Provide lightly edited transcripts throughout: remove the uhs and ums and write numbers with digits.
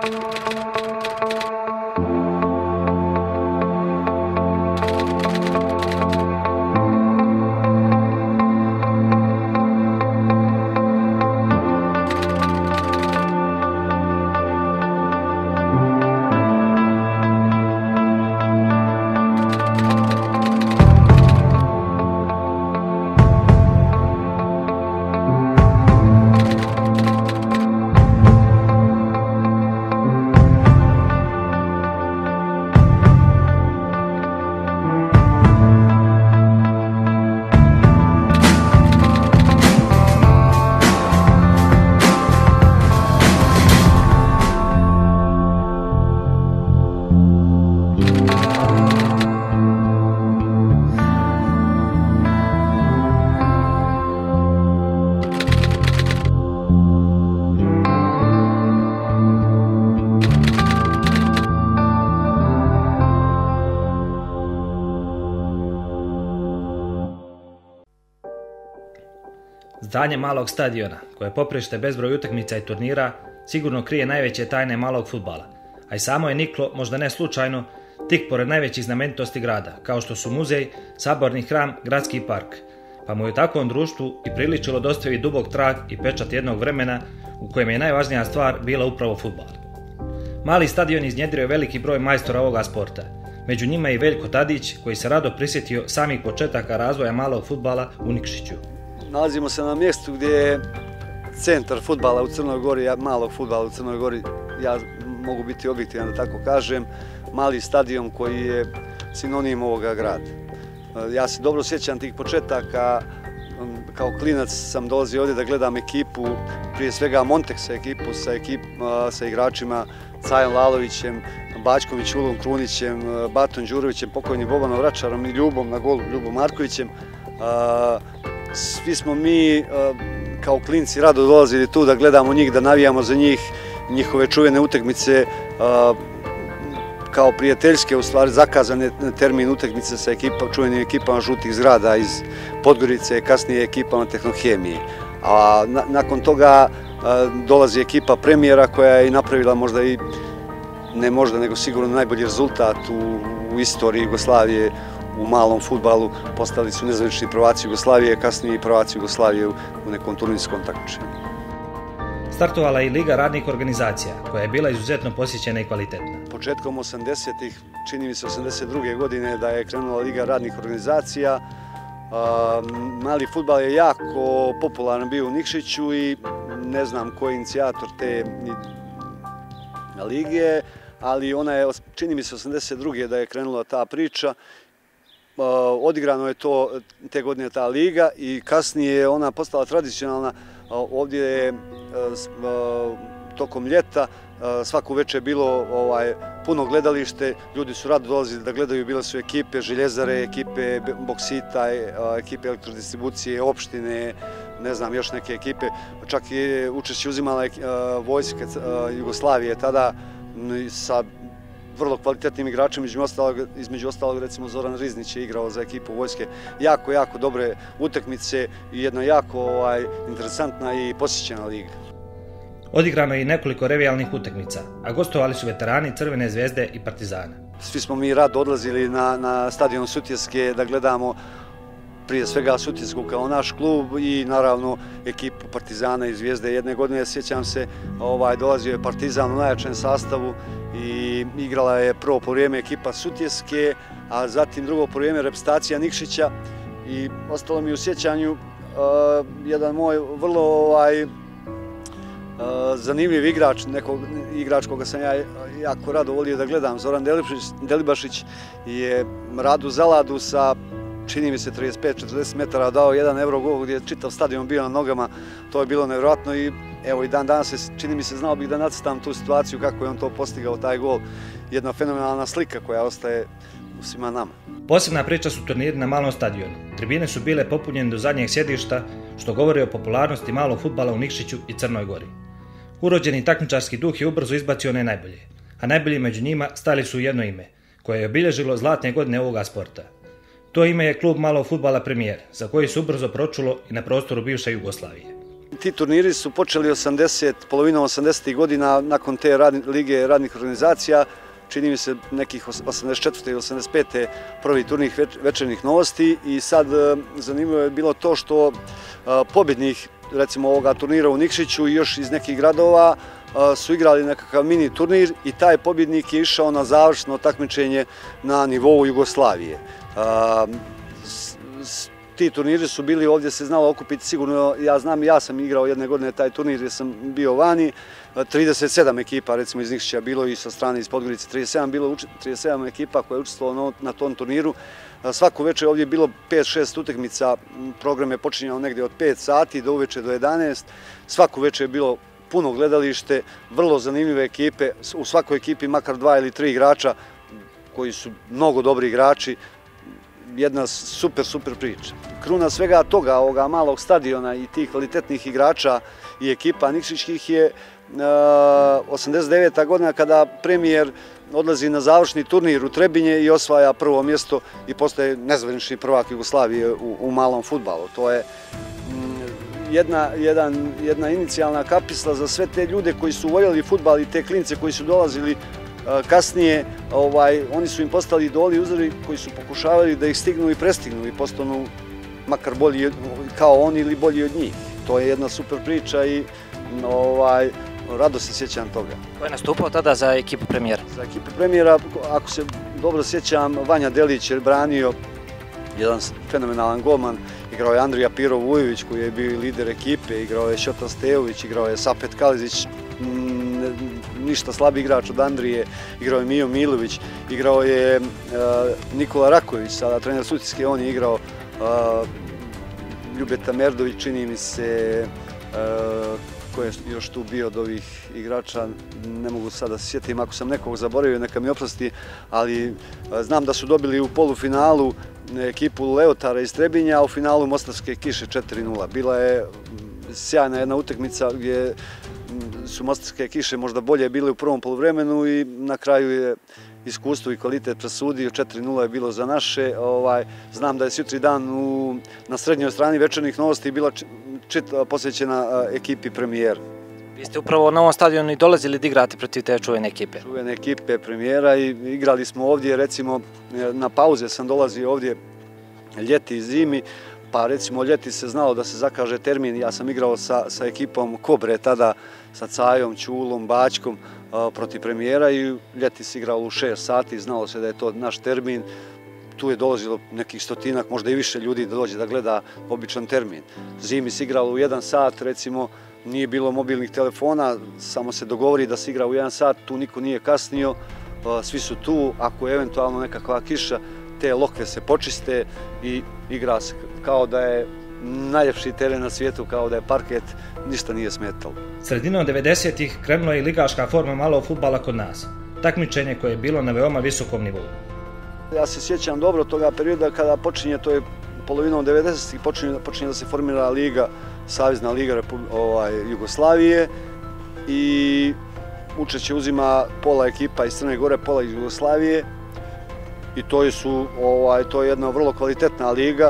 Zdanje malog stadiona, koje je poprište bezbroj utakmica i turnira, sigurno krije najveće tajne malog fudbala, a i samo je niklo, možda ne slučajno, tik pored najvećih znamenitosti grada, kao što su muzej, saborni hram, gradski park, pa mu je u takvom društvu i priličilo da ostavi dubok trag i pečat jednog vremena u kojem je najvažnija stvar bila upravo fudbal. Mali stadion iznjedrio je veliki broj majstora ovoga sporta, među njima i Veljko Tadić, koji se rado prisjetio samih početaka razvoja malog fudbala u Nikšiću. Nalazimo se na mjestu gdje je centar fudbala u Crnoj Gori, malog fudbala u Crnoj Gori, ja mogu biti objektivan da tako kažem, mali stadion koji je sinonim ovoga grada. Ja se dobro sjećam tih početaka, kao klinac sam dolazio ovdje da gledam ekipu, prije svega Monteksa ekipu sa igračima Cajom Lalovićem, Bačkom i Čulom Krunićem, Batom Đurovićem, pokojnim Bobanom Vračarom i Ljubom na golu, Ljubom Markovićem. Svi smo mi kao klinci rado dolazili tu da gledamo njih, da navijamo za njih, njihove čuvene utakmice, kao prijateljske, u stvari zakazane termin utakmice sa čuvenim ekipama Žutih zgrada iz Podgorice, kasnije ekipama Tehnohemije. A nakon toga dolazi ekipa Premijera koja je napravila možda i, ne možda, nego sigurno najbolji rezultat u istoriji Jugoslavije u malom fudbalu. Postali su nezvanični prvaci Jugoslavije, kasnije i prvaci Jugoslavije u nekom turnirskom takmičenju. Startovala je i Liga radnih organizacija, koja je bila izuzetno posjećena i kvalitetna. Početkom 80-ih, čini mi se 82. godine, da je krenula Liga radnih organizacija. Mali fudbal je jako popularan bio u Nikšiću i ne znam ko je inicijator te lige, ali ona je, čini mi se 82. da je krenula ta priča. Odigrano je to te godine ta liga i kasnije je ona postala tradicionalna. Ovdje je tokom ljeta svako večer bilo puno gledalište, ljudi su rado dolazili da gledaju, bile su ekipe Željezare, ekipe Boksita, ekipe Elektrodistribucije, opštine, ne znam, još neke ekipe, čak i učešće uzimala vojska Jugoslavije tada sa vrlo kvalitetnim igračem, između ostalog recimo Zoran Riznić je igrao za ekipu vojske. Jako dobre utakmice i jedna jako interesantna i posjećena liga. Odigrano je i nekoliko revijalnih utakmica, a gostovali su veterani Crvene zvezde i Partizana. Svi smo mi rado odlazili na stadion Sutjeske da gledamo prije svega Sutjesku kao naš klub i naravno ekipu Partizana i Zvijezde. Jedne godine, sjećam se, dolazio je Partizan u najjačem sastavu i igrala je prvo povrijeme ekipa Sutjeske, a zatim drugo povrijeme reprezentacija Nikšića i ostalo mi u sjećanju jedan moj vrlo zanimljiv igrač koga sam ja jako rado volio da gledam, Zoran Delibašić je Radu Zaladu sa, čini mi se, 35-40 metara dao 1 euro gol gdje je čitav stadion bio na nogama. To je bilo nevjerojatno i evo i dan danas čini mi se znao bih da nacrtam tu situaciju kako je on to postigao, taj gol. Jedna fenomenalna slika koja ostaje u svima nama. Posebna priča su turniri na malom stadionu. Tribine su bile popunjene do zadnjeg sjedišta, što govori o popularnosti malog fudbala u Nikšiću i Crnoj Gori. Urođeni takmičarski duh je ubrzo izbacio one najbolje, a najbolji među njima stali su u jedno ime, koje je obilježilo zlatne godine ovoga sporta. To ime je klub malog fudbala Premijer, za koji se ubrzo pročulo i na prostoru bivše Jugoslavije. ti turniri su počeli polovinom 80. godina nakon te Lige radnih organizacija, čini mi se nekih 84. ili 85. prvi turnir večernjih novosti i sad zanimljivo je bilo to što pobjednik recimo ovoga turnira u Nikšiću i još iz nekih gradova su igrali nekakav mini turnir i taj pobjednik je išao na završno takmičenje na nivou Jugoslavije. Ti turniri su bili, ovdje se znalo okupiti sigurno, ja sam igrao jedne godine taj turnir jer sam bio vani, 37 ekipa recimo iz Nikšića bilo i sa strane iz Podgorice 37 ekipa koja je učestvovala na tom turniru. Svako večer ovdje je bilo 5-6 utakmica, program je počinjao negdje od 5 sati do uveče do 11. Svako večer je bilo puno gledalište, vrlo zanimljive ekipe, u svakoj ekipi makar 2 ili 3 igrača koji su mnogo dobri igrači, jedna super priča. Kruna svega toga, ovoga malog stadiona i tih kvalitetnih igrača i ekipa nikšićkih je 89. godina kada premijer odlazi na završni turnir u Trebinje i osvaja prvo mjesto i postaje nezvanični prvak Jugoslavije u malom fudbalu. To je jedna inicijalna kapisla za sve te ljude koji su voljeli fudbal i te klince koji su dolazili kasnije, oni su im postali idoli, uzori koji su pokušavali da ih stignu i prestignu i postanu makar bolji kao oni ili bolji od njih. To je jedna super priča i rado se sjećam toga. Ko je nastupao tada za ekipu premijera? Za ekipu premijera, ako se dobro sjećam, Vanja Delić je branio, jedan fenomenalan golman, igrao je Andrija Pirov-Vujović koji je bio lider ekipe, igrao je Šota Stejović, igrao je Sapet Kalizić, ništa slabiji igrač od Andrije, igrao je Mijo Milović, igrao je Nikola Raković, sada trener Sutjeske, on je igrao Ljubeta Merdović, čini mi se, ko je još tu bio od ovih igrača, ne mogu sada da se sjetim, ako sam nekog zaboravio, neka mi oprosti, ali znam da su dobili u polufinalu ekipu Leotara iz Trebinja, a u finalu Mostarske Kiše 4:0. Bila je sjajna jedna utakmica gdje su Mostarske Kiše možda bolje bile u prvom poluvremenu i na kraju je iskustvo i kvalitet presudio, 4:0 je bilo za naše. Znam da je sutri dan na srednjoj strani večernjih novosti bila posvećena ekipi premijera. Vi ste upravo na ovom stadionu i dolazili da igrate protiv te čuvene ekipe? Čuvene ekipe premijera i igrali smo ovdje, recimo na pauze sam dolazio ovdje ljeti i zimi, pa recimo ljeti se znalo da se zakaže termin, ja sam igrao sa ekipom Kobre tada, sa Cajom, Ćulom, Bačkom protiv premijera i ljeti se igralo u 6 sati, znalo se da je to naš termin. Tu je dolazilo nekih stotinak, možda i više ljudi da dođe da gleda običan termin. Zimi se igralo u 1 sat, recimo, nije bilo mobilnih telefona, samo se dogovori da se igra u 1 sat, tu niko nije kasnio, svi su tu, ako je eventualno nekakva kiša, te lokve se počiste i igra se kao da je najljepši teren na svijetu, kao da je parket, ništa nije smetalo. Sredinom 90-ih krenula je i ligaška forma malog fudbala kod nas, takmičenje koje je bilo na veoma visokom nivou. Ja se sjećam dobro toga perioda kada počinje, to je polovinom 90-ih, počinje da se formira liga, Savezna liga Jugoslavije i učešće uzima pola ekipa iz Crne Gore, pola iz Jugoslavije i to je jedna vrlo kvalitetna liga.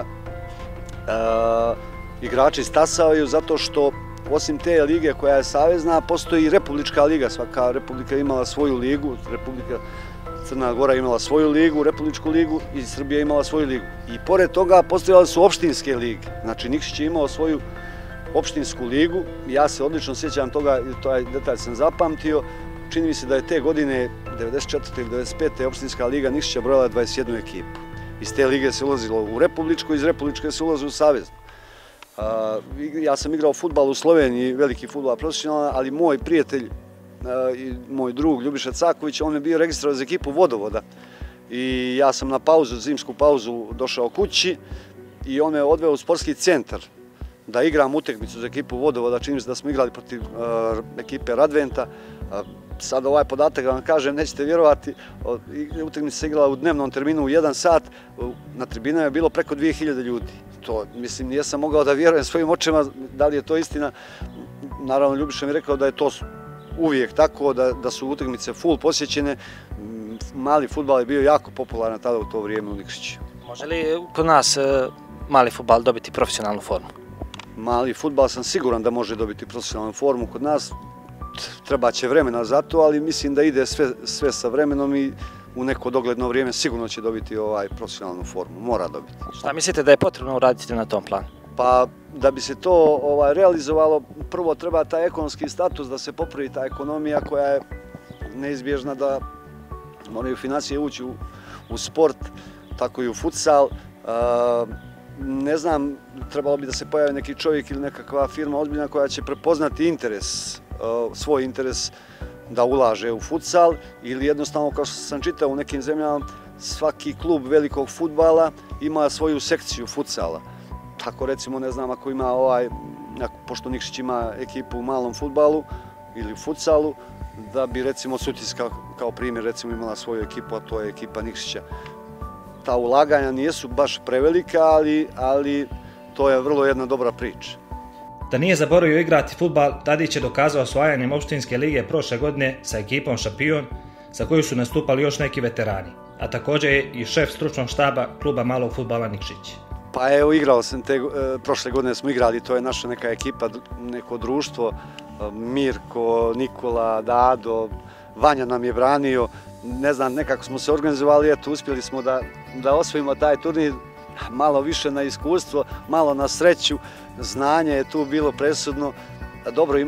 Igrači stasavaju zato što osim te lige koja je savezna, postoji i republička liga, svaka republika je imala svoju ligu, Republika Crna Gora imala svoju ligu, republičku ligu i Srbija imala svoju ligu. I pored toga postojale su opštinske lige, znači Nikšić je imao svoju opštinsku ligu, ja se odlično sjećam toga, taj detalj sam zapamtio, čini mi se da je te godine, 94. ili 95. opštinska liga Nikšića brojala 21 ekipu. Iz te lige se ulazilo u republičku, iz republičke se ulazilo u saveznu. Ja sam igrao fudbal u Sloveniji, veliki fudbal profesionalan, ali moj prijatelj i moj drug Ljubiša Caković, on je bio registrao za ekipu Vodovoda. I ja sam na pauzu, zimsku pauzu, došao kući i on me odveo u sportski centar da igram utakmicu za ekipu Vodovoda, čini se da smo igrali protiv ekipe Radventa. Sad ovaj podatak da vam kažem, nećete vjerovati, utakmica se igrala u dnevnom terminu u 1 sat, na tribinama je bilo preko 2000 ljudi. To, mislim, nisam mogao da vjerujem svojim očima da li je to istina. Naravno, Ljubiša mi je rekao da je to uvijek tako, da su utakmice full posjećene. Mali fudbal je bio jako popularan tada u to vrijeme u Nikšiću. Može li kod nas mali fudbal dobiti profesionalnu formu? mali fudbal sam siguran da može dobiti profesionalnu formu kod nas. Treba će vremena za to, ali mislim da ide sve sa vremenom i u neko dogledno vrijeme sigurno će dobiti profesionalnu formu, mora dobiti. Šta mislite da je potrebno uraditi na tom planu? Pa da bi se to realizovalo, prvo treba taj ekonomski status, da se popravi ta ekonomija koja je neizbježna, da moraju financije ući u sport, tako i u futsal. Ne znam, trebalo bi da se pojavi neki čovjek ili nekakva firma ozbiljna koja će prepoznati interes, svoj interes da ulaže u futsal, ili jednostavno, kao što sam čitao u nekim zemljama, svaki klub velikog fudbala ima svoju sekciju futsala. Tako recimo, ne znam, ako ima pošto Nikšić ima ekipu u malom fudbalu ili u futsalu, da bi recimo Sutjeska kao primjer recimo imala svoju ekipu, a to je ekipa Nikšića. Ta ulaganja nisu baš prevelika, ali to je vrlo jedna dobra priča. Da nije zaboravio igrati fudbal, Tadić je dokazao osvajanjem opštinske lige prošle godine sa ekipom Šampion, za koju su nastupali još neki veterani, a također je i šef stručnog štaba kluba malog fudbala Nikšić. Pa evo, igrao sam prošle godine smo igrali, to je naša neka ekipa, neko društvo, Mirko, Nikola, Dado, Vanja nam je branio, ne znam, nekako smo se organizovali, eto, uspjeli smo da osvojimo taj turnir, malo više na iskustvo, malo na sreću, znanje je tu bilo presudno. Dobro,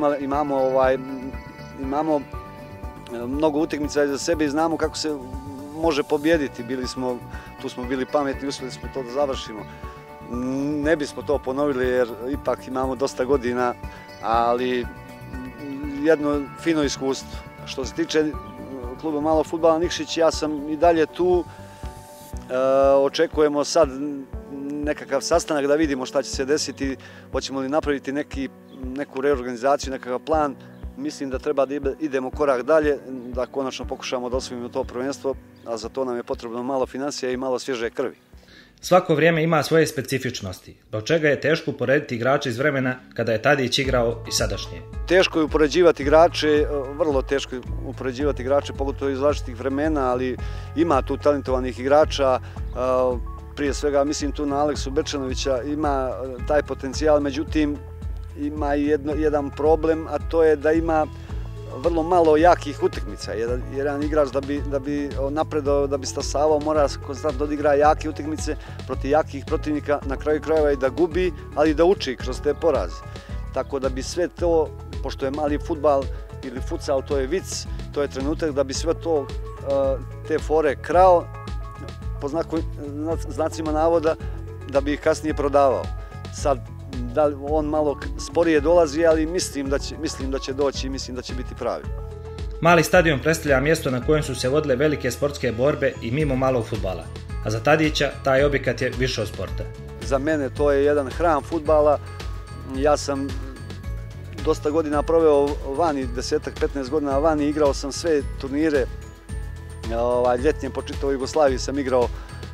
imamo mnogo utakmica iza sebe i znamo kako se može pobijediti, tu smo bili pametni, uspjeli smo to da završimo. Ne bismo to ponovili jer ipak imamo dosta godina, ali jedno fino iskustvo. Što se tiče kluba malog fudbala Nikšić, ja sam i dalje tu. Očekujemo sad nekakav sastanak da vidimo šta će se desiti, hoćemo li napraviti neku reorganizaciju, nekakav plan. Mislim da treba da idemo korak dalje, da konačno pokušamo da osvojimo to prvenstvo, a za to nam je potrebno malo financija i malo svježe krvi. Svako vrijeme ima svoje specifičnosti, zbog čega je teško uporediti igrače iz vremena kada je Tadić igrao i sadašnje. Teško je upoređivati igrače, vrlo teško je upoređivati igrače, pogotovo iz različitih vremena, ali ima tu talentovanih igrača. Prije svega mislim tu na Aleksu Bečanovića, ima taj potencijal, međutim ima i jedan problem, a to je da ima vrlo malo jakih utakmica. Jedan igrač da bi napredao, da bi stasavao, mora konstantno da igra jake utakmice protiv jakih protivnika, na kraju krajeva i da gubi, ali i da uči kroz te poraze. Tako da bi sve to, pošto je mali fudbal ili futsal, to je vic, to je trenutak da bi sve to, te fore krao, po znacima navoda, da bi ih kasnije prodavao. Sad, on malo sporije dolazi, ali mislim da će doći i mislim da će biti pravi. Mali stadion predstavlja mjesto na kojem su se vodile velike sportske borbe i mimo malog fudbala, a za Tadića taj objekat je više od sporta. Za mene to je jedan hram fudbala. Ja sam dosta godina proveo vani, 10-15 godina vani, igrao sam sve turnire ljetnje po čitavoj Jugoslaviji sam igrao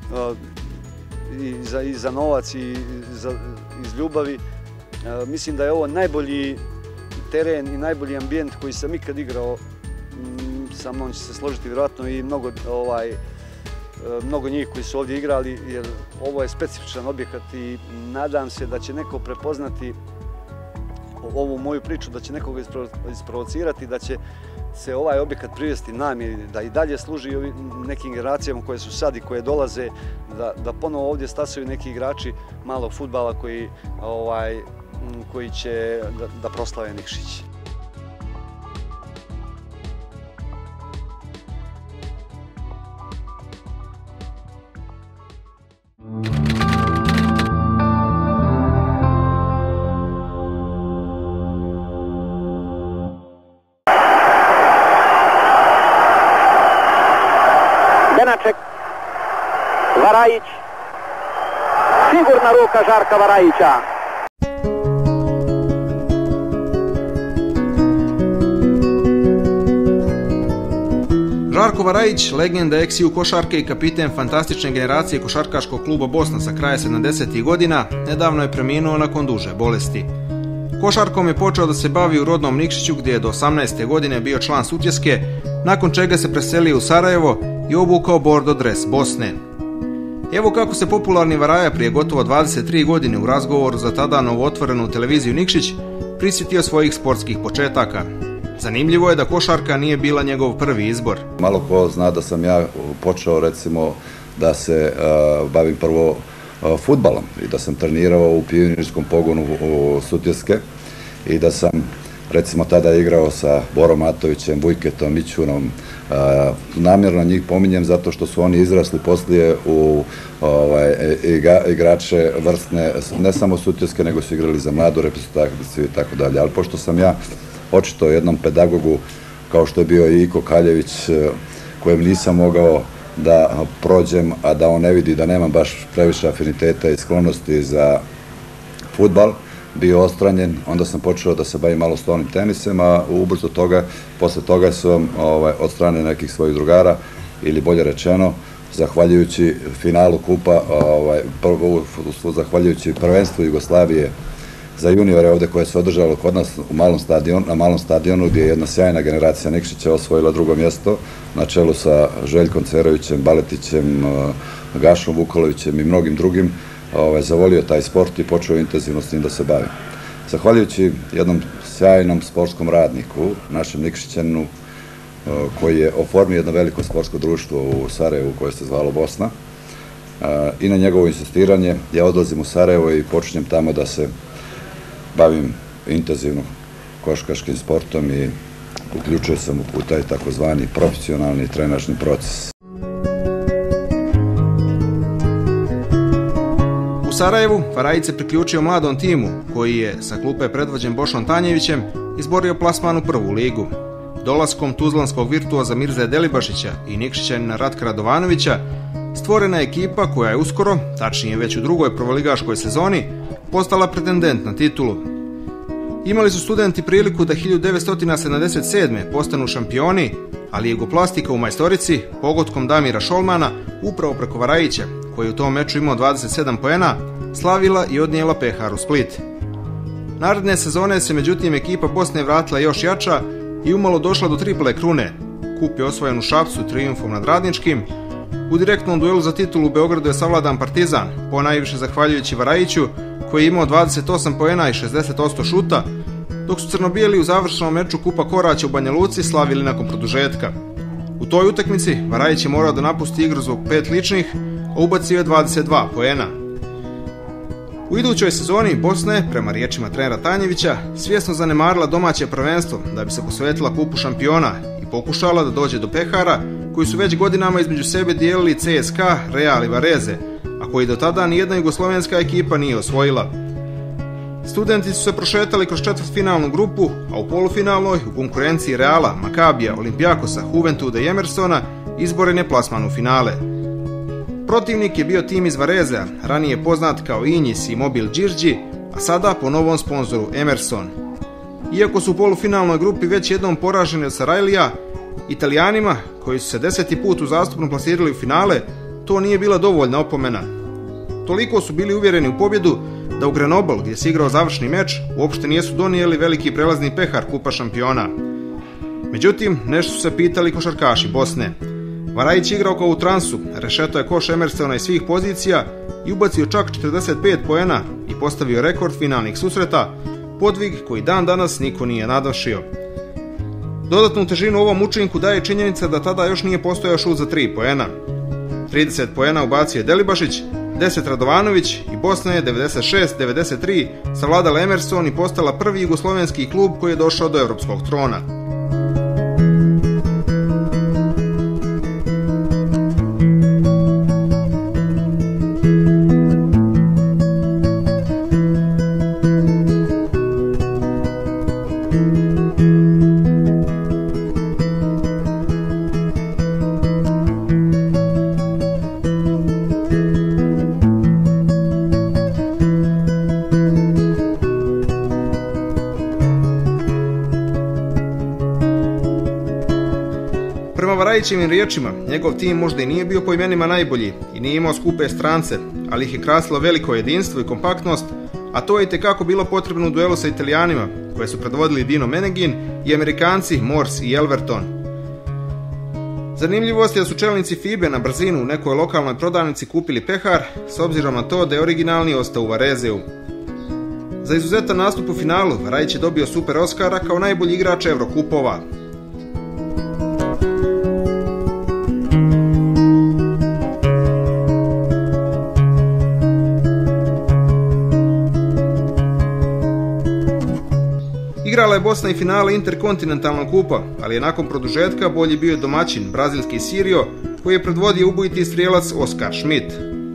i za novac i iz ljubavi. Mislim da je ovo najbolji teren i najbolji ambijent koji sam ikad igrao. Sa mnom će se složiti vjerojatno i mnogo njih koji su ovdje igrali, jer ovo je specifičan objekat i nadam se da će neko prepoznati ovu moju priču, da će nekoga isprovocirati, da će se ovaj objekat privesti namjeri, da i dalje služi nekim generacijama koje su sad i koje dolaze, da ponovo ovdje stasaju neki igrači malog fudbala koji će da proslave Nikšić. Benaček, Varajić, sigurna ruka Žarka Varajića. Žarko Varajić, legenda ex-ju košarke i kapiten fantastične generacije košarkaškog kluba Bosna sa kraja 70. godina, nedavno je preminuo nakon duže bolesti. Košarkom je počeo da se bavi u rodnom Nikšiću gdje je do 18. godine bio član Sutjeske, nakon čega se preselio u Sarajevo i obukao bordo dres Bosne. Evo kako se popularni Varaja prije gotovo 23 godine u razgovoru za tada novootvorenu televiziju Nikšić prisjetio svojih sportskih početaka. Zanimljivo je da košarka nije bila njegov prvi izbor. Malo ko zna da sam ja počeo recimo da se bavim prvo fudbalom i da sam trenirao u pionirskom pogonu u Sutjeske i da sam recimo tada igrao sa Borom Matovićem, Vujketom, Mićunom. Namjerno njih pominjem zato što su oni izrasli poslije u igrače vrstne, ne samo Sutjeske, nego su igrali za mladu reprezentaciju i tako dalje. Ali pošto sam ja očito jednom pedagogu, kao što je bio i Iko Kaljević, kojem nisam mogao da prođem, a da on ne vidi da nemam baš previše afiniteta i sklonosti za fudbal, bio ostranjen, onda sam počeo da se bavim malo stolnim tenisem, a ubrzo toga, posle toga sam od strane nekih svojih drugara, ili bolje rečeno, zahvaljujući finalu kupa, zahvaljujući prvenstvu Jugoslavije za juniore ovde koje se održalo kod nas na malom stadionu, gdje je jedna sjajna generacija Nikšića osvojila drugo mjesto na čelu sa Željkom Cerovićem, Baletićem, Gašom Vukolovićem i mnogim drugim, zavolio taj sport i počeo intenzivno s njim da se bavim. Zahvaljujući jednom sjajnom sportskom radniku, našem Nikšićanu, koji je oformio jedno veliko sportsko društvo u Sarajevu koje se zvalo Bosna, i na njegovo insistiranje ja odlazim u Sarajevo i počinjem tamo da se bavim intenzivno košarkaškim sportom i uključio sam u taj takozvani profesionalni trenažni proces. U Sarajevu Varajić se priključio mladom timu koji je sa klupe predvođen Bošom Tanjevićem izborio plasman u prvu ligu. Dolaskom tuzlanskog virtuoza Mirze Delibašića i Nikšićanina Ratka Radovanovića stvorena je ekipa koja je uskoro, tačnije već u drugoj prvoligaškoj sezoni, postala pretendent na titulu. Imali su studenti priliku da 1977. postanu šampioni, ali Jugoplastika u majstorici, pogodkom Damira Šolmana, upravo preko Varajića, koji je u tom meču imao 27 poena, slavila i odnijela Pehar u Split. Naredne sezone se međutim ekipa Bosne vratila još jača i umalo došla do triple krune. Kup je osvojen u Šapcu trijumfom nad Radničkim. U direktnom duelu za titulu u Beogradu je savladan Partizan, ponajviše zahvaljujući Varajiću, koji je imao 28 poena i 60% šuta, dok su crnobijeli u završenom meču Kupa Korać u Banja Luci slavili nakon produžetka. U toj utakmici Varajić je morao da napusti igru zbog 5 ličnih, a ubacio je 22 poena. U idućoj sezoni Bosna je, prema riječima trenera Tanjevića, svjesno zanemarila domaće prvenstvo da bi se posvetila kupu šampiona i pokušala da dođe do Pehara, koji su već godinama između sebe dijelili CSKA, Real i Vareze, a koji do tada nijedna jugoslovenska ekipa nije osvojila. Studenti su se prošetali kroz četvrtfinalnu grupu, a u polufinalnoj, u konkurenciji Reala, Makabija, Olimpijakosa, Juventuda i Emersona, izboren je plasman u finale. Protivnik je bio tim iz Varezea, ranije poznat kao Injis i Mobil Đirđi, a sada po novom sponzoru Emerson. Iako su u polufinalnoj grupi već jednom poraženi od Sarajlija, Italijanima, koji su se 10. put uzastopno plasirali u finale, to nije bila dovoljna opomena. Toliko su bili uvjereni u pobjedu da u Grenoble, gdje se igrao završni meč, uopšte nisu donijeli veliki prelazni pehar Kupa šampiona. Međutim, nešto su se pitali košarkaši Bosne. Varajić igrao kao u transu, rešeto je koš Emersona iz svih pozicija i ubacio čak 45 poena i postavio rekord finalnih susreta, podvig koji dan danas niko nije nadmašio. Dodatnu težinu ovom učinku daje činjenica da tada još nije postojao šut za 3 poena. 30 poena ubacio je Delibašić, 10 Radovanović i Bosna je 96-93 savladala Emerson i postala prvi jugoslovenski klub koji je došao do evropskog trona. Prema Varajićevim riječima, njegov tim možda i nije bio po imenima najbolji i nije imao skupe strance, ali ih je krasilo veliko jedinstvo i kompaktnost, a to je itekako bilo potrebno u duelu sa Italijanima, koje su predvodili Dino Meneghin i Amerikanci Morse i Elverton. Zanimljivost je da su čelnici FIBE na brzinu u nekoj lokalnoj prodavnici kupili pehar, s obzirom na to da je originalni ostao u Varezeu. Za izuzetan nastup u finalu, Varajić je dobio Super Oskara kao najbolji igrač Evrokupova. Igrala je Bosna i finale Interkontinentalnog kupa, ali je nakon produžetka bolji bio domaćin, brazilski Sirio, koji je predvodio ubojiti strijelac Oskar Schmidt.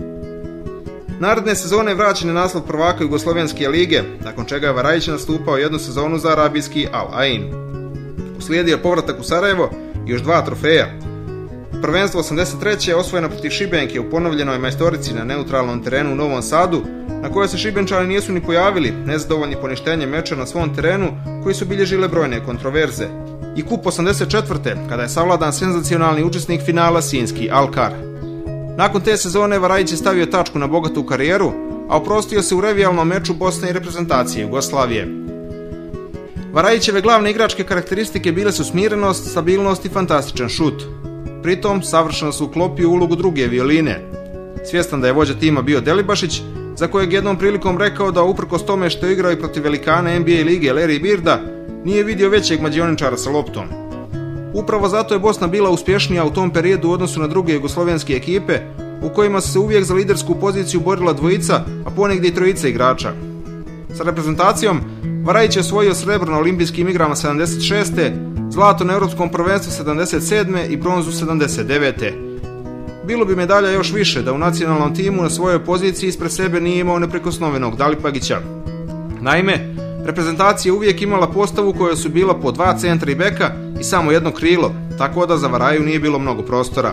Naredne sezone vraćen je naslov prvaka Jugoslovenske lige, nakon čega je Varajić nastupao jednu sezonu za arabijski Al Ain. Uslijedio je povratak u Sarajevo i još 2 trofeja. Prvenstvo 83. je osvojeno protiv Šibenke u ponovljenoj majstorici na neutralnom terenu u Novom Sadu, na kojoj se Šibenčani nisu ni pojavili, nezadovoljni poništenjem meča na svom terenu, koji su bilježile brojne kontroverze. I kup 84. kada je savladan senzacionalni učesnik finala sinjski Alkar. Nakon te sezone Varajić je stavio tačku na bogatu karijeru, a oprostio se u revijalnom meču Bosne i reprezentacije Jugoslavije. Varajićeve glavne igračke karakteristike bile su smirenost, stabilnost i fantastičan šut. Pritom, savršeno se uklopio u ulogu druge violine. Svjestan da je vođa tima bio Delibašić, za kojeg jednom prilikom rekao da uprkos tome što je igrao i protiv velikana NBA lige Larry Birda, nije vidio većeg mađioničara sa loptom. Upravo zato je Bosna bila uspješnija u tom periodu u odnosu na druge jugoslovenske ekipe, u kojima se uvijek za lidersku poziciju borila dvojica, a ponegdje i trojica igrača. Sa reprezentacijom Varajić je osvojio srebro na olimpijskim igrama 76. zlato na Europskom prvenstvu 77. i bronzu 79. Bilo bi medalja još više da u nacionalnom timu na svojoj poziciji ispred sebe nije imao neprikosnovenog Dalipagića. Naime, reprezentacija uvijek imala postavu koja su bila po 2 centra i beka i samo jedno krilo, tako da za Varaju nije bilo mnogo prostora.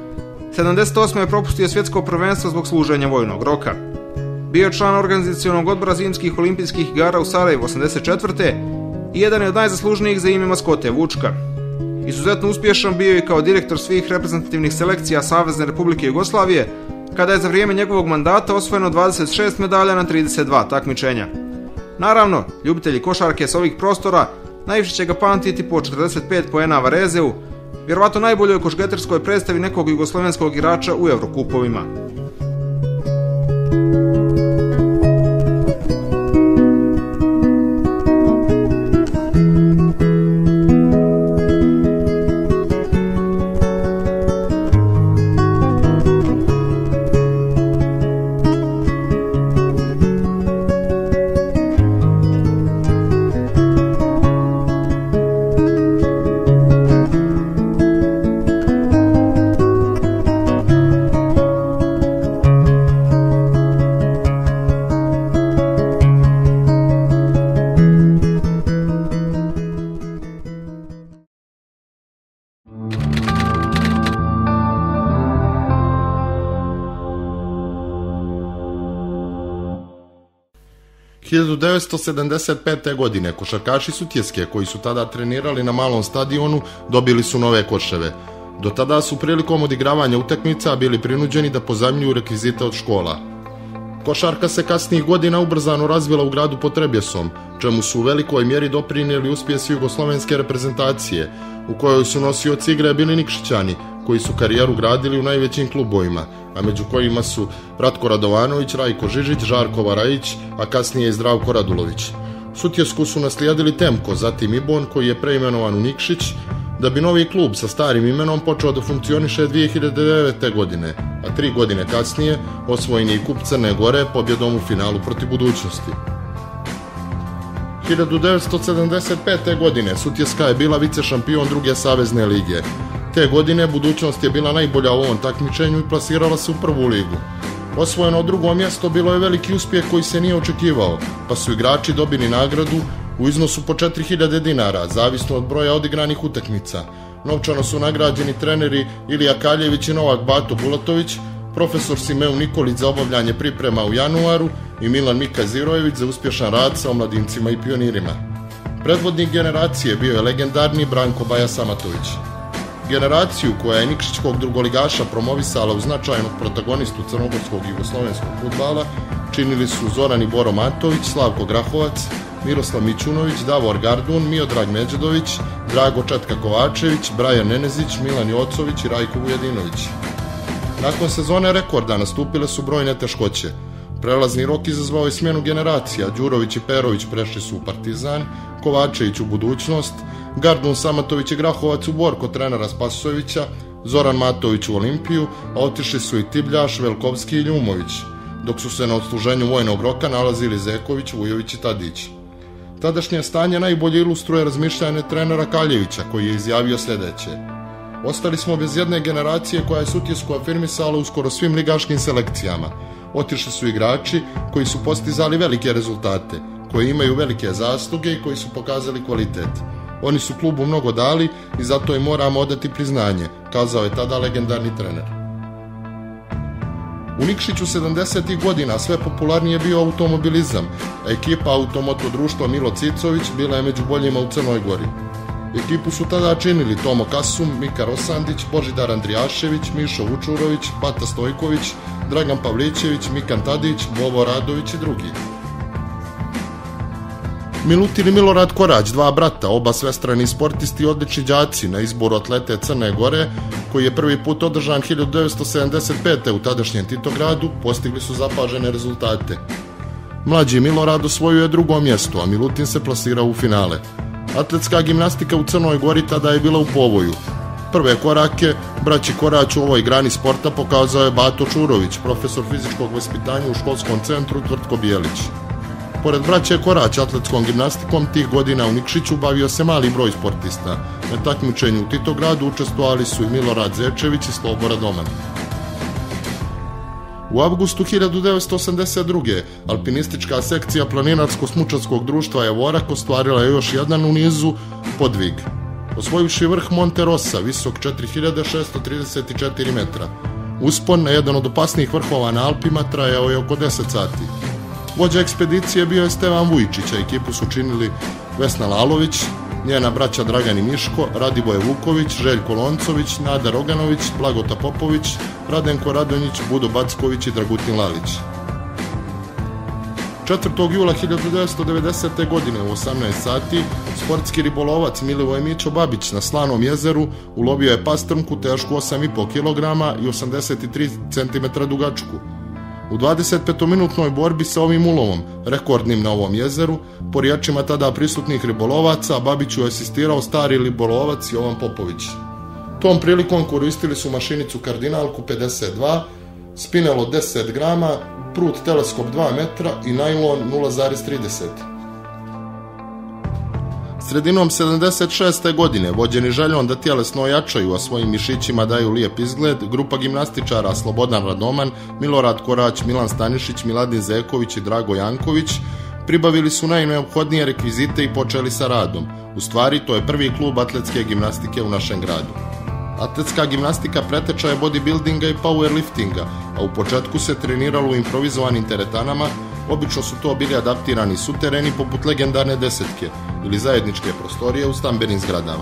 78. je propustio svjetsko prvenstvo zbog služenja vojnog roka. Bio je član organizacionog odbora zimskih olimpijskih igara u Sarajevu 84. i jedan je od najzaslužnijih za ime maskote Vučka. Izuzetno uspješan bio je kao direktor svih reprezentativnih selekcija Savezne Republike Jugoslavije, kada je za vrijeme njegovog mandata osvojeno 26 medalja na 32 takmičenja. Naravno, ljubitelji košarke s ovih prostora najviše će ga pamtiti po 45 poena Varezeu, vjerovatno najboljoj košgeterskoj predstavi nekog jugoslovenskog igrača u Evrokupovima. – 1975. godine košarkaši Sutjeske, koji su tada trenirali na malom stadionu, dobili su nove koševe. Do tada su prilikom odigravanja utakmica bili prinuđeni da pozajmljuju rekvizite od škola. Košarka se kasnijih godina ubrzano razvila u gradu pod Trebjesom, čemu su u velikoj mjeri doprinijeli uspjesi jugoslovenske reprezentacije, u kojoj su nosioci igre bili Nikšićani, koji su karijeru gradili u najvećim klubovima, a među kojima su Ratko Radovanović, Rajko Žižić, Žarko Varajić, a kasnije i Zdravko Radulović. Sutjesku su naslijedili Temko, zatim Ibon, koji je preimenovan u Nikšić, da bi novi klub sa starim imenom počeo da funkcioniše 2009. godine, a 3 godine kasnije osvojen je i kup Crne Gore pobjedom u finalu protiv Budućnosti. 1975. godine Sutjeska je bila vicešampion druge savezne lige. Te godine Budućnost je bila najbolja u ovom takmičenju i plasirala se u prvu ligu. Osvojeno drugo mjesto bilo je veliki uspjeh koji se nije očekivao, pa su igrači dobili nagradu u iznosu po 4000 dinara, zavisno od broja odigranih utakmica. Novčano su nagrađeni treneri Ilija Kaljević i Novak Bato Bulatović, profesor Simeu Nikolić za obavljanje priprema u januaru i Milan Mika Zirojević za uspješan rad sa omladincima i pionirima. Predvodnik generacije bio je legendarni Branko Baja Samatović. Generaciju koja je nikšićkog drugoligaša promovisala u značajnog protagonistu crnogorskog i jugoslovenskog fudbala činili su Zoran i Boro Matović, Slavko Grahovac, Miroslav Mićunović, Davor Gardun, Miodrag Međedović, Drago Četka Kovačević, Brajan Nenezić, Milan Jocović i Rajko Vujedinović. Nakon sezone rekorda nastupile su brojne teškoće. Prelazni rok izazvao je smjenu generacija, Đurović i Perović prešli su u Partizan, Kovačević u Budućnost, Gardun, Samatović i Grahovac u Borko trenera Spasojevića, Zoran Matović u Olimpiju, a otišli su i Tibljaš, Velkovski i Ljumović, dok su se na odsluženju vojnog roka nalazili Zeković, Vujović i Tadić. Tadašnje stanje najbolje ilustruje razmišljanje trenera Kaljevića, koji je izjavio sljedeće: ostali smo bez jedne generacije koja je Sutjesku afirmisala u skoro svim ligaškim selekcijama. Otišli su igrači koji su postizali velike rezultate, koji imaju velike zasluge i koji su pokazali kvalitet. Oni su klubu mnogo dali i zato im moramo odati priznanje, kazao je tada legendarni trener. U Nikšiću 70. godina sve popularnije je bio automobilizam, a ekipa Automoto društva Milo Cicović bila je među boljima u Crnoj Gori. Ekipu su tada činili Tomo Kasum, Mika Rosandić, Božidar Andrijašević, Mišo Vučurović, Bata Stojković, Dragan Pavlićević, Mikan Tadić, Bovo Radović i drugi. Milutin i Milorad Korać, dva brata, oba svestrani sportisti i odlični đaci na izboru atlete Crne Gore, koji je prvi put održan 1975. u tadašnjem Titogradu, postigli su zapažene rezultate. Mlađi Milorad osvojio je drugo mjesto, a Milutin se plasirao u finale. Atletska gimnastika u Crnoj Gori tada je bila u povoju. Prve korake braći Korać u ovoj grani sporta pokazao je Bato Čurović, profesor fizičkog vaspitanja u školskom centru Tvrtko Bijelić. Pored braće Korać atletskom gimnastikom tih godina u Nikšiću bavio se mali broj sportista. Na takmičenju u Titogradu učestvovali su i Milorad Zečević i Slobora Doman. U avgustu 1982. alpinistička sekcija Planinarsko-smučarskog društva Javorak ostvarila je još jedan u nizu podvig, osvojivši vrh Monte Rosa, visok 4634 metra. Uspon na jedan od opasnijih vrhova na Alpima trajao je oko 10 sati. Vođa ekspedicije bio je Stevan Vujčić, a ekipu su činili Vesna Lalović, njena braća Dragan i Miško, Radivoje Vuković, Željko Loncović, Nada Roganović, Blagota Popović, Radenko Radonjić, Budo Backović i Dragutin Lalić. 4. jula 1990. godine u 18 sati sportski ribolovac Milivoje Mićo Babić na Slanom jezeru ulovio je pastrnku tešku 8,5 kg i 83 cm dugačku. U 25-minutnoj borbi sa ovim ulovom, rekordnim na ovom jezeru, po riječima tada prisutnih ribolovaca, Babiću je asistirao stari ribolovac Jovan Popović. Tom prilikom koristili su mašinicu Kardinalku 52, spinelo 10 grama, prut teleskop 2 metra i najlon 0,30. Sredinom 76. godine, vođeni željom da tjelesno ojačaju, a svojim mišićima daju lijep izgled, grupa gimnastičara Slobodan Radoman, Milorad Korać, Milan Stanišić, Miladin Zeković i Drago Janković pribavili su najneophodnije rekvizite i počeli sa radom. U stvari, to je prvi klub atletske gimnastike u našem gradu. Atletska gimnastika preteča je bodybuildinga i powerliftinga, a u početku se treniralo u improvizovanim teretanama. Obično su to bili adaptirani sutereni poput legendarne desetke ili zajedničke prostorije u stambenim zgradama.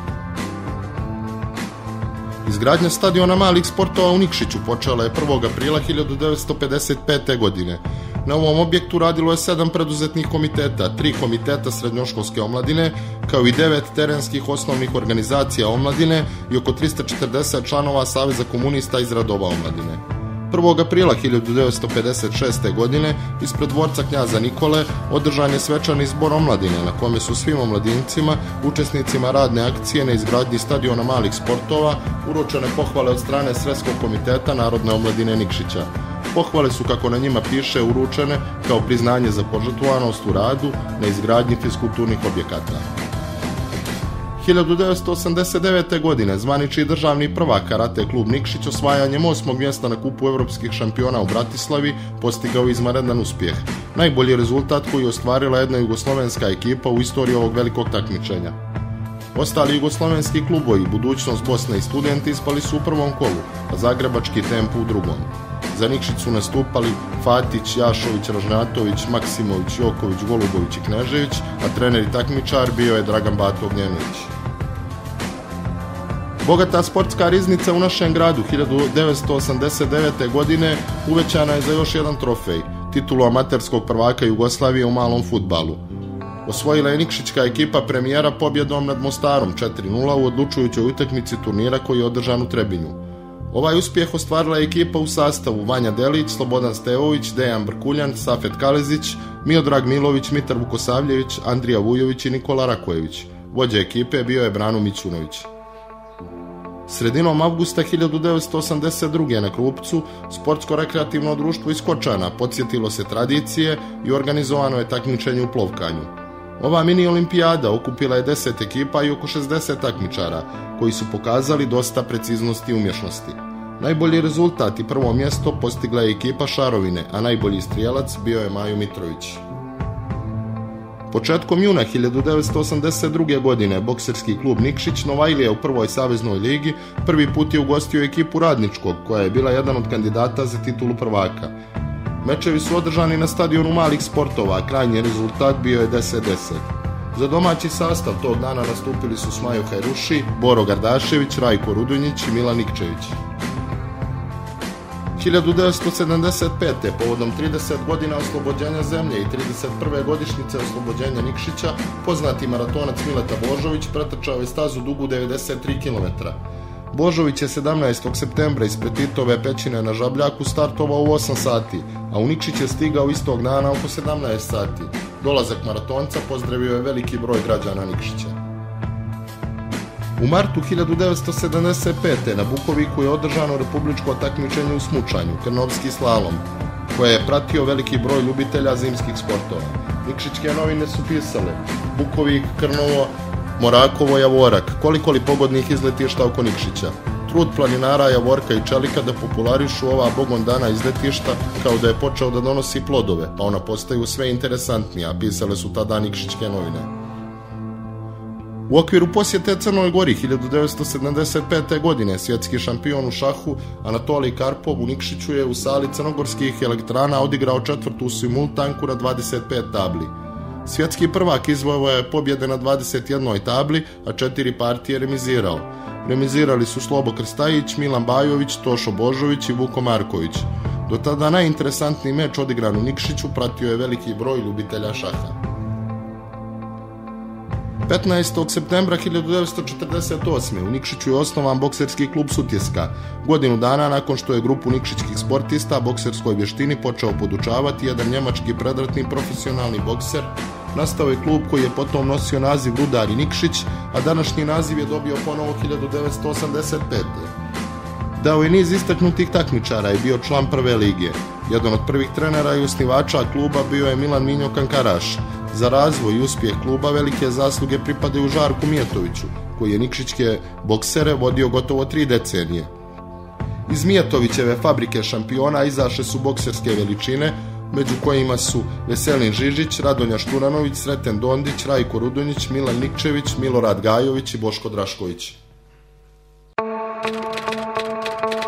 Izgradnja stadiona malih sportova u Nikšiću počela je 1. aprila 1955. godine. Na ovom objektu radilo je 7 preduzetnih komiteta, 3 komiteta srednjoškolske omladine, kao i 9 terenskih osnovnih organizacija omladine i oko 340 članova Saveza komunista iz radova omladine. 1. aprila 1956. godine ispred dvorca Knjaza Nikole održan je svečani zbor omladine na kome su svim omladincima, učesnicima radne akcije na izgradnji stadiona malih sportova, uručene pohvale od strane Sredskog komiteta Narodne omladine Nikšića. Pohvale su, kako na njima piše, uručene kao priznanje za požrtvovanost u radu na izgradnji fiskulturnih objekata. 1989. godine zvanični državni prvak Karate klub Nikšić osvajanjem 8. mjesta na kupu evropskih šampiona u Bratislavi postigao izvanredan uspjeh. Najbolji rezultat koji je ostvarila jedna jugoslovenska ekipa u istoriji ovog velikog takmičenja. Ostali jugoslovenski klubovi, Budućnost Bosne i Studenti, ispali su u prvom kolu, a zagrebački Tempo u drugom. Za Nikšić su nastupali Fatić, Jašović, Ražnatović, Maksimović, Joković, Golubović i Knežević, a trener i takmičar bio je Dragan Bato Ognjenović. Bogata sportska riznica u našem gradu 1989. godine uvećana je za još jedan trofej, titulu amaterskog prvaka Jugoslavije u malom fudbalu. Osvojila je nikšićka ekipa premijera pobjedom nad Mostarom 4-0 u odlučujućoj utakmici turnira koji je održan u Trebinju. Ovaj uspjeh ostvarila je ekipa u sastavu Vanja Delić, Slobodan Stevović, Dejan Brkuljan, Safet Kalezić, Miodrag Milović, Mitar Vukosavljević, Andrija Vujović i Nikola Rakojević. Vođa ekipe bio je Brano Mićunović. Sredinom avgusta 1982. na Krupcu sportsko-rekreativno društvo iz Kočana podsjetilo se tradicije i organizovano je takmičenje u plovkanju. Ova mini olimpijada okupila je 10 ekipa i oko 60 takmičara, koji su pokazali dosta preciznosti i umješnosti. Najbolji rezultat i prvo mjesto postigla je ekipa Šarovine, a najbolji strijelac bio je Majo Mitrović. Početkom juna 1982. godine bokserski klub Nikšić Novajlija u prvoj saveznoj ligi prvi put je ugostio ekipu Radničkog, koja je bila jedan od kandidata za titulu prvaka. Mečevi su održani na stadionu malih sportova, a krajnji rezultat bio je 10-10. Za domaći sastav tog dana nastupili su Smajo Hajruši, Boro Gardašević, Rajko Rudonjić i Milan Nikčević. 1975. povodom 30 godina oslobođenja zemlje i 31. godišnjice oslobođenja Nikšića, poznati maratonac Mileta Božović pretrčao je stazu dugu 93 km. Božović je 17. septembra ispred Titove pećine na Žabljaku startovao u 8 sati, a u Nikšić je stigao istog dana oko 17 sati. Dolazak maratonca pozdravio je veliki broj građana Nikšića. U martu 1975. na Bukoviku je održano republičko takmičenje u smučanju, Krnovski slalom, koje je pratio veliki broj ljubitelja zimskih sportova. Nikšićke novine su pisale: Bukovik, Krnovo, Morakovo, Javorak, koliko li pogodnih izletišta oko Nikšića. Trud planinara Javorka i Čelika da popularišu ova bogom dana izletišta kao da je počeo da donosi plodove, pa ona postaju sve interesantnija, pisale su tada Nikšićke novine. U okviru posjete Crnoj Gori 1975. godine svjetski šampion u šahu Anatolij Karpov u Nikšiću je u sali crnogorskih elektrana odigrao četvrtu simultanku na 25 tabli. Svjetski prvak izvojevao je pobjede na 21 tabli, a 4 partije remizirao. Remizirali su Slobo Krstajić, Milan Bajović, Tošo Božović i Vuko Marković. Do tada najinteresantniji meč odigran u Nikšiću pratio je veliki broj ljubitelja šaha. 15. septembra 1948. u Nikšiću je osnovan bokserski klub Sutjeska. Godinu dana nakon što je grupu nikšićkih sportista bokserskoj vještini počeo podučavati jedan njemački predratni profesionalni bokser, nastao je klub koji je potom nosio naziv Rudari Nikšić, a današnji naziv je dobio ponovo 1985. Dao je niz istaknutih takmičara i bio član prve lige. Jedan od prvih trenera i osnivača kluba bio je Milan Minjo Kankaraš. Za razvoj i uspjeh kluba velike zasluge pripadaju Žarku Mijatoviću, koji je nikšićke boksere vodio gotovo 3 decenije. Iz Mijatovićeve fabrike šampiona izašle su bokserske veličine, među kojima su Veselin Žižić, Radonja Šturanović, Sreten Dondić, Rajko Rudonjić, Milan Nikčević, Milorad Gajović i Boško Drašković.